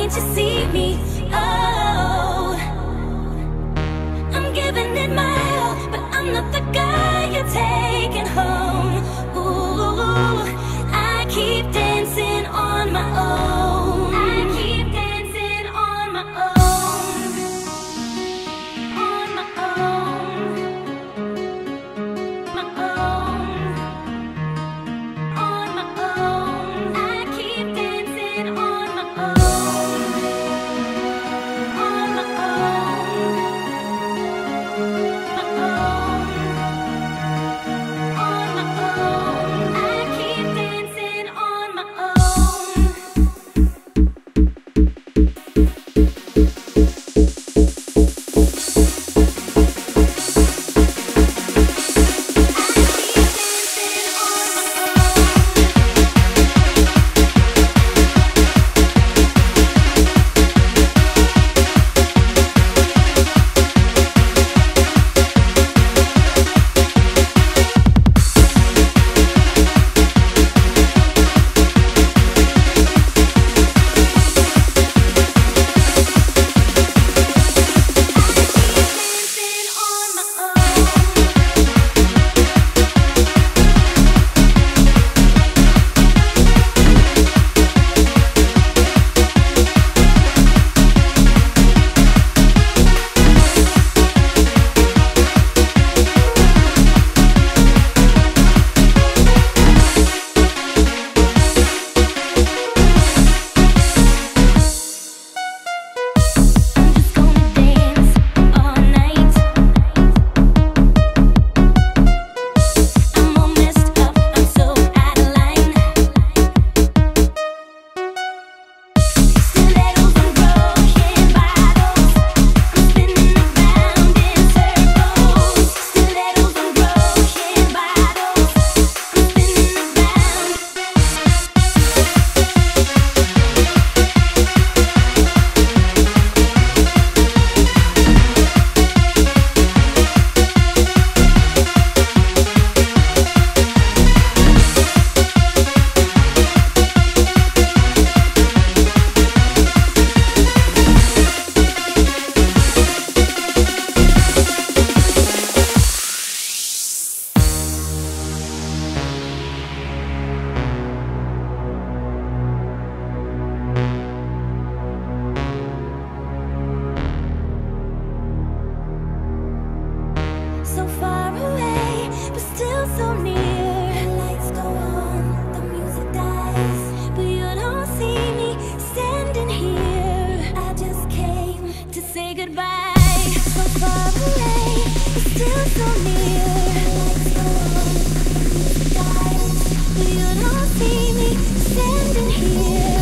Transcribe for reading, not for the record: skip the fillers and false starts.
can't you see me? Oh, I'm giving it my all, but I'm not the guy you're taking home. Ooh, I keep dancing on my own. I keep dancing on my own. On my own. My own. On my own. I keep dancing on my own. On my own. My own. On my own. I keep dancing on my own. So far away, but still so near. The lights go on, the music dies, but you don't see me standing here. I just came to say goodbye. So far away, but still so near. The lights go on, the music dies, but you don't see me standing here.